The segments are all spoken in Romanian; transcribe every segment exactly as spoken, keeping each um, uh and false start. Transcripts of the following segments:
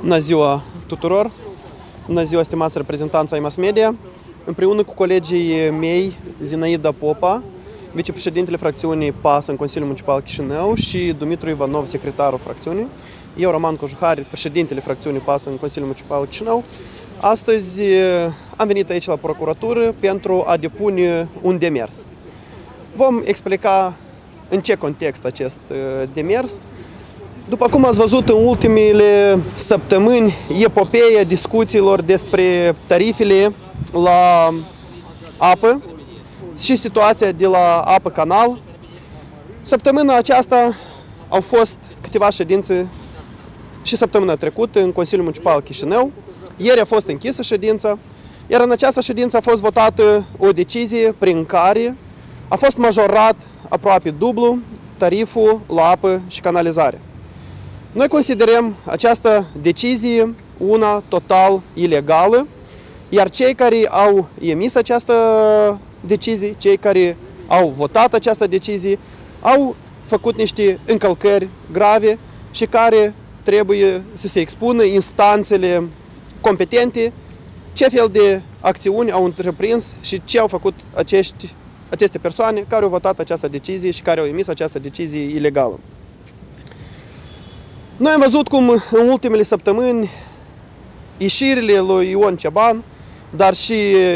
Bună ziua tuturor! Bună ziua, stimați reprezentanți ai mass media! Împreună cu colegii mei, Zinaida Popa, vicepreședintele fracțiunii P A S în Consiliul Municipal Chișinău și Dumitru Ivanov, secretarul fracțiunii, eu, Roman Cojuhari, președintele fracțiunii P A S în Consiliul Municipal Chișinău, astăzi am venit aici la procuratură pentru a depune un demers. Vom explica în ce context acest demers. După cum ați văzut în ultimele săptămâni, epopeea discuțiilor despre tarifele la apă și situația de la Apă Canal. Săptămâna aceasta au fost câteva ședințe și săptămâna trecută în Consiliul Municipal Chișinău. Ieri a fost închisă ședința, iar în această ședință a fost votată o decizie prin care a fost majorat aproape dublu tariful la apă și canalizare. Noi considerăm această decizie una total ilegală, iar cei care au emis această decizie, cei care au votat această decizie, au făcut niște încălcări grave și care trebuie să se expună instanțele competente ce fel de acțiuni au întreprins și ce au făcut acești, aceste persoane care au votat această decizie și care au emis această decizie ilegală. Noi am văzut cum în ultimele săptămâni ieșirile lui Ion Ceban, dar și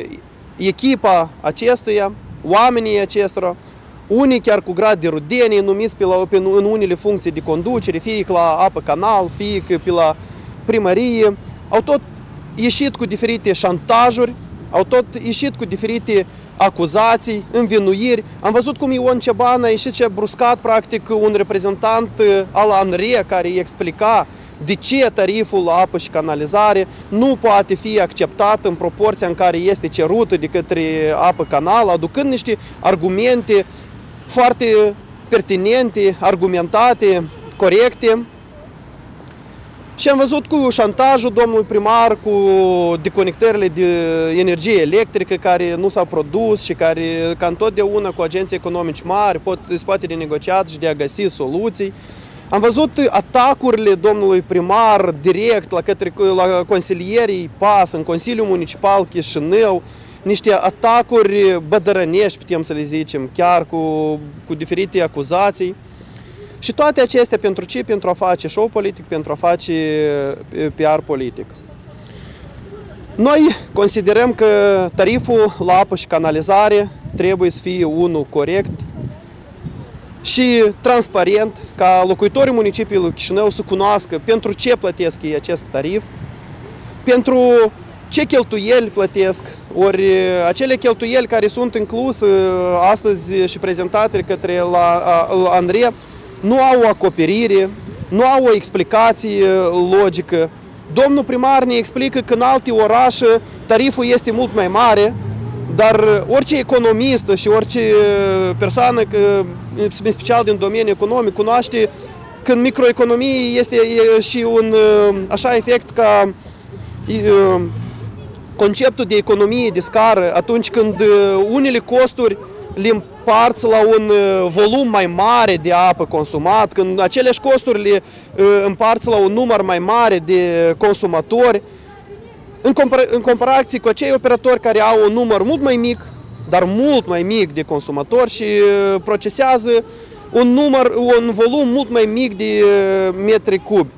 echipa acestuia, oamenii acestora, unii chiar cu grad de rudenie, numiți pe la, pe, în unele funcții de conducere, fie că la Apă Canal, fie că pe la primărie, au tot ieșit cu diferite șantajuri, au tot ieșit cu diferite acuzații, învinuiri. Am văzut cum Ion Ceban a ieșit și a bruscat practic un reprezentant al ANRE care îi explica de ce tariful la apă și canalizare nu poate fi acceptat în proporția în care este cerută de către Apă Canal, aducând niște argumente foarte pertinente, argumentate, corecte. Și am văzut cu șantajul domnului primar, cu deconectările de energie electrică care nu s-au produs și care, ca întotdeauna, cu agenții economici mari, pot, se poate de negociat și de a găsi soluții. Am văzut atacurile domnului primar direct la, către, la consilierii P A S în Consiliul Municipal Chișinău, niște atacuri bădărănești, putem să le zicem, chiar cu, cu diferite acuzații. Și toate acestea pentru ce? Pentru a face show politic, pentru a face P R politic. Noi considerăm că tariful la apă și canalizare trebuie să fie unul corect și transparent, ca locuitorii municipiului Chișinău să cunoască pentru ce plătesc ei acest tarif, pentru ce cheltuieli plătesc, ori acele cheltuieli care sunt incluse astăzi și prezentate către la, la ANRE, nu au o acoperire, nu au o explicație logică. Domnul primar ne explică că în alte orașe tariful este mult mai mare, dar orice economist și orice persoană, în special din domeniul economic, cunoaște că în microeconomie este și un așa efect ca conceptul de economie de scară, atunci când unele costuri le împarți la un volum mai mare de apă consumat, când aceleași costuri le împarți la un număr mai mare de consumatori, în, compar în comparație cu acei operatori care au un număr mult mai mic, dar mult mai mic de consumatori și procesează un număr, un volum mult mai mic de metri cubi.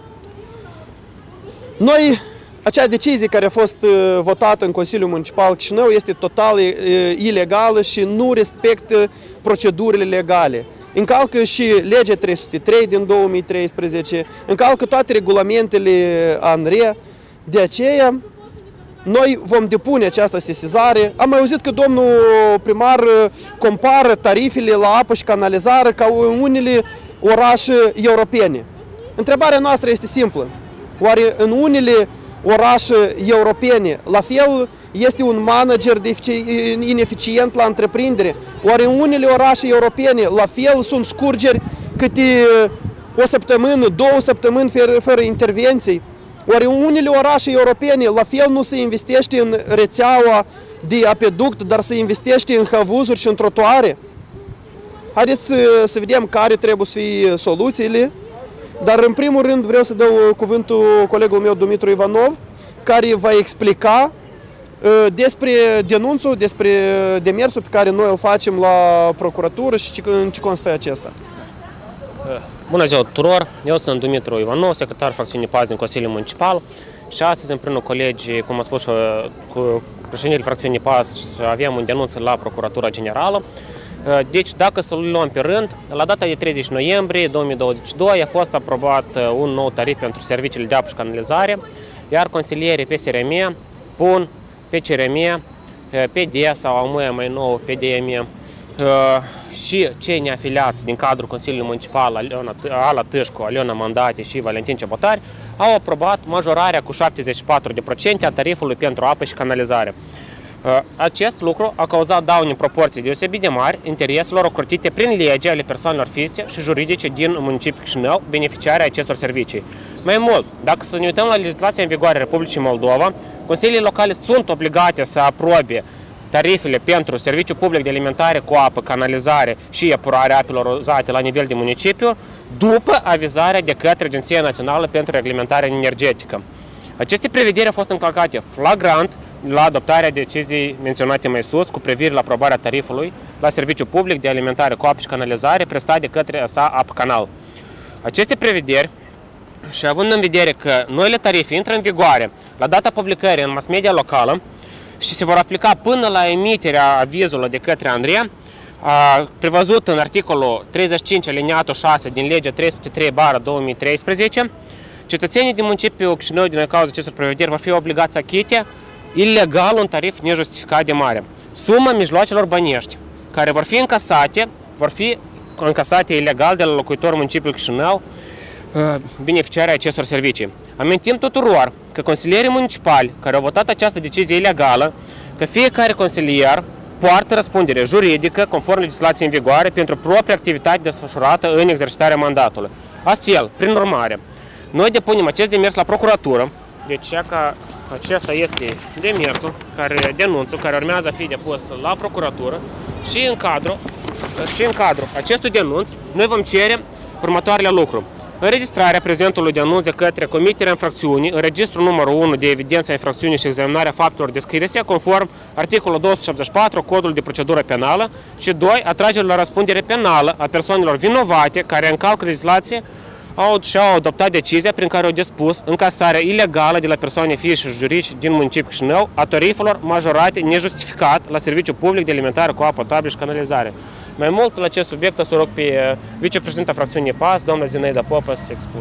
Noi, acea decizie care a fost votată în Consiliul Municipal Chișinău este total ilegală și nu respectă procedurile legale. Încalcă și legea trei sute trei din două mii treisprezece, încalcă toate regulamentele ANRE. De aceea, noi vom depune această sesizare. Am mai auzit că domnul primar compară tarifele la apă și canalizare ca în unele orașe europene. Întrebarea noastră este simplă. Oare în unele orașe europene la fel este un manager ineficient la întreprindere? Oare în unele orașe europene la fel sunt scurgeri câte o săptămână, două săptămâni fără, fără intervenții? Oare în unele orașe europene la fel nu se investește în rețeaua de apeduct, dar se investește în havuzuri și în trotuare? Haideți să, să vedem care trebuie să fie soluțiile dar în primul rând vreau să dau cuvântul colegul meu, Dumitru Ivanov, care va explica despre denunțul, despre demersul pe care noi îl facem la procuratură și în ce constă acesta. Bună ziua tuturor! Eu sunt Dumitru Ivanov, secretar fracțiunii P A S din Consiliul Municipal și astăzi împreună cu colegii, cum a spus și cu președintele fracțiunii P A S, avem un denunț la Procuratura Generală. Deci, dacă să luăm pe rând, la data de treizeci noiembrie două mii douăzeci și doi a fost aprobat un nou tarif pentru serviciile de apă și canalizare, iar consilierii P S R M pun pe C R M, P D sau a mai nou P D M și cei neafiliați din cadrul Consiliului Municipal Ala Tâșcu, Aliona Mandate și Valentin Cebotari au aprobat majorarea cu șaptezeci și patru la sută a tarifului pentru apă și canalizare. Acest lucru a cauzat daune în proporții deosebit de mari intereselor ocrotite prin lege ale persoanelor fizice și juridice din municipiul Chișinău, beneficiare acestor servicii. Mai mult, dacă să ne uităm la legislația în vigoare a Republicii Moldova, consiliile locale sunt obligate să aprobe tarifele pentru serviciu public de alimentare cu apă, canalizare și epurare apelor uzate la nivel de municipiu, după avizarea de către Agenția Națională pentru Reglementare Energetică. Aceste prevederi au fost încălcate flagrant la adoptarea deciziei menționate mai sus cu privire la aprobarea tarifului la serviciu public de alimentare cu apă și canalizare prestat de către A S A Apă Canal. Aceste prevederi, și având în vedere că noile tarife intră în vigoare la data publicării în mass media locală și se vor aplica până la emiterea avizului de către Andrei, prevăzut în articolul treizeci și cinci aliniatul șase din legea trei sute trei bară două mii treisprezece, cetățenii din municipiul Chișinău, din cauza acestor prevederi, vor fi obligați să achite ilegal un tarif nejustificat de mare. Suma mijloacelor bănești care vor fi încasate, vor fi încasate ilegal de la locuitorul municipiului Chișinău, beneficiarii acestor servicii. Amintim tuturor că consilierii municipali care au votat această decizie ilegală, că fiecare consilier poartă răspundere juridică conform legislației în vigoare pentru propria activitate desfășurată în exercitarea mandatului. Astfel, prin urmare, noi depunem acest demers la procuratură, deci că acesta este demersul, care, denunțul care urmează a fi depus la procuratură și în cadrul, și în cadrul acestui denunț noi vom cere următoarele lucruri. Înregistrarea prezentului denunț de către comiterea infracțiunii în registrul numărul unu de evidență a infracțiunii și examinarea faptelor descrise conform articolul două sute șaptezeci și patru Codul de procedură penală și doi. Atragerea la răspundere penală a persoanelor vinovate care încalcă legislație au și-au adoptat decizia prin care au dispus încasarea ilegală de la persoane fizice și juridice din municipiul Chișinău a tarifelor majorate nejustificat la serviciu public de alimentare cu apă potabilă și canalizare. Mai mult la acest subiect o să rog pe vicepreședinta fracțiunii P A S, doamna Zinaida Popă, să se expună.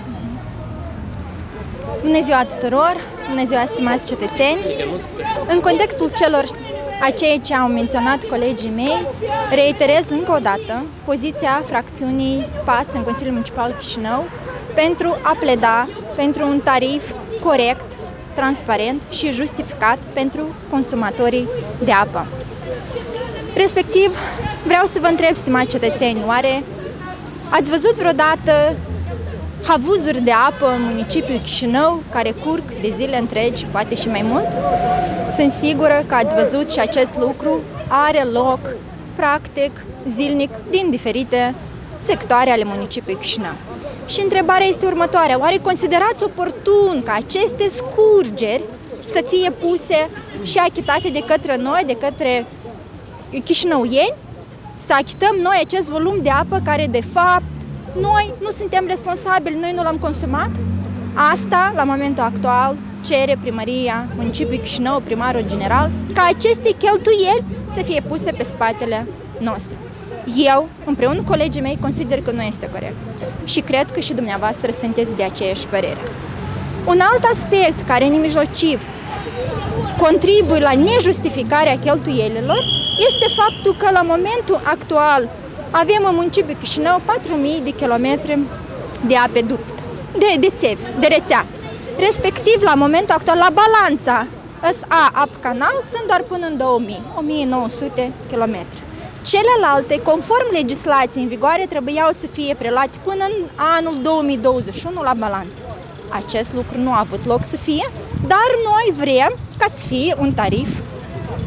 Bună ziua tuturor! Bună ziua, stimați cetățeni! În contextul celor a ceea ce au menționat colegii mei, reiterez încă o dată poziția fracțiunii P A S în Consiliul Municipal Chișinău pentru a pleda pentru un tarif corect, transparent și justificat pentru consumatorii de apă. Respectiv, vreau să vă întreb, stimați cetățeni, oare ați văzut vreodată havuzuri de apă în municipiul Chișinău care curg de zile întregi, poate și mai mult? Sunt sigură că ați văzut și acest lucru are loc, practic, zilnic, din diferite sectoare ale municipiului Chișinău. Și întrebarea este următoarea. Oare considerați oportun ca aceste scurgeri să fie puse și achitate de către noi, de către chișinăuieni, să achităm noi acest volum de apă care, de fapt, noi nu suntem responsabili, noi nu l-am consumat? Asta, la momentul actual, cere primăria municipiului Chișinău, primarul general, ca aceste cheltuieli să fie puse pe spatele nostru. Eu, împreună cu colegii mei, consider că nu este corect. Și cred că și dumneavoastră sunteți de aceeași părere. Un alt aspect care, nemijlociv, contribuie la nejustificarea cheltuielilor este faptul că la momentul actual avem în municipiul Chișinău patru mii de kilometri de apeduct, de, de țevi, de rețea. Respectiv, la momentul actual, la balanța S A Apă Canal sunt doar până în două mii, o mie nouă sute kilometri. Celelalte, conform legislației în vigoare, trebuiau să fie preluate până în anul două mii douăzeci și unu la balanță. Acest lucru nu a avut loc să fie, dar noi vrem ca să fie un tarif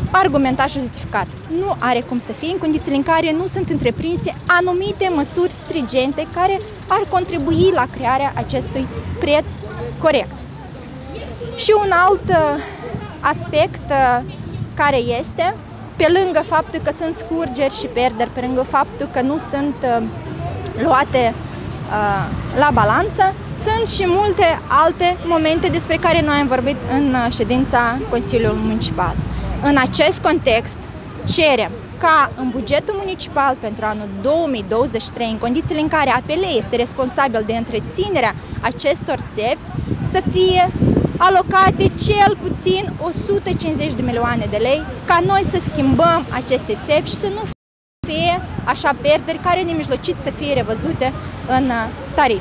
argumentat și justificat. Nu are cum să fie în condițiile în care nu sunt întreprinse anumite măsuri stringente care ar contribui la crearea acestui preț corect. Și un alt aspect care este, pe lângă faptul că sunt scurgeri și pierderi, pe lângă faptul că nu sunt luate la balanță, sunt și multe alte momente despre care noi am vorbit în ședința Consiliului Municipal. În acest context, cerem ca în bugetul municipal pentru anul două mii douăzeci și trei, în condițiile în care A P L este responsabil de întreținerea acestor țevi, să fie alocate cel puțin o sută cincizeci de milioane de lei, ca noi să schimbăm aceste țevi și să nu fie așa pierderi care nemijlocit să fie revăzute în tarif.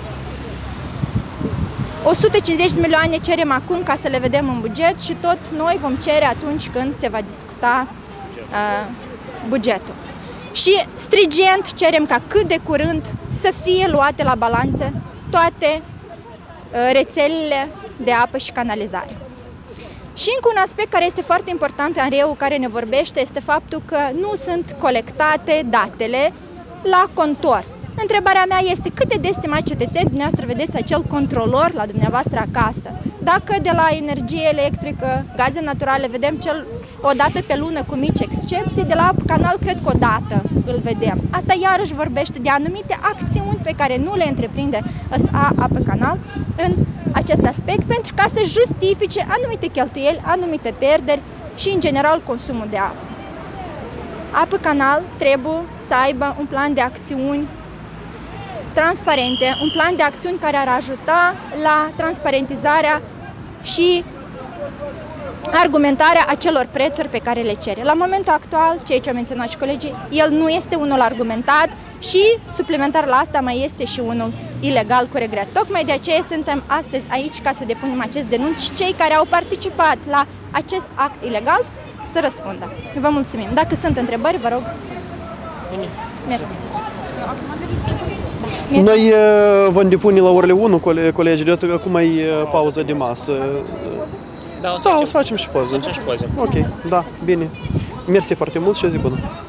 o sută cincizeci de milioane cerem acum ca să le vedem în buget și tot noi vom cere atunci când se va discuta uh, bugetul. Și stringent cerem ca cât de curând să fie luate la balanță toate uh, rețelele de apă și canalizare. Și încă un aspect care este foarte important în R E U care ne vorbește este faptul că nu sunt colectate datele la contor. Întrebarea mea este cât de des, stimați cetățeni, dumneavoastră vedeți acel controlor la dumneavoastră acasă? Dacă de la energie electrică, gaze naturale, vedem cel o dată pe lună cu mici excepții, de la Apă Canal cred că o dată îl vedem. Asta iarăși vorbește de anumite acțiuni pe care nu le întreprinde S A Apă Canal în acest aspect, pentru ca să justifice anumite cheltuieli, anumite pierderi și, în general, consumul de apă. Apă Canal trebuie să aibă un plan de acțiuni transparente, un plan de acțiuni care ar ajuta la transparentizarea și argumentarea acelor prețuri pe care le cere. La momentul actual, ceea ce au menționat și colegii, el nu este unul argumentat și, suplimentar la asta, mai este și unul ilegal, cu regret. Tocmai de aceea suntem astăzi aici ca să depunem acest denunț și cei care au participat la acest act ilegal să răspundă. Vă mulțumim. Dacă sunt întrebări, vă rog. Mersi. Noi uh, vom depune la orele unu, colegi, de acum e uh, pauză de masă. Da, o să, da, facem, o să facem și poză. și poze. Ok, da, bine. Mersi foarte mult și o zi bună.